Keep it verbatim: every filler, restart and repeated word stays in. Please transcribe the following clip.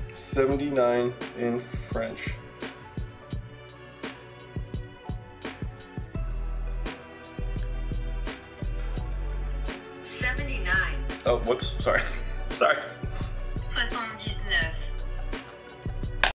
seventy-nine in French. seventy-nine. Oh, whoops, sorry. Sorry. soixante-dix-neuf.